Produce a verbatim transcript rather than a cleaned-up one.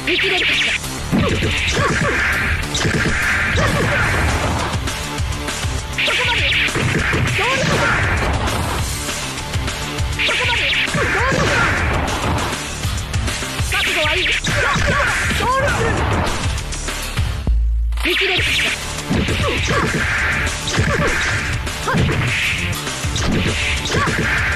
見切れるかしら。そこまでよ。どうにかそこまでよ。どうにか覚悟はいい。ゴールする。見切れるかしら。はっ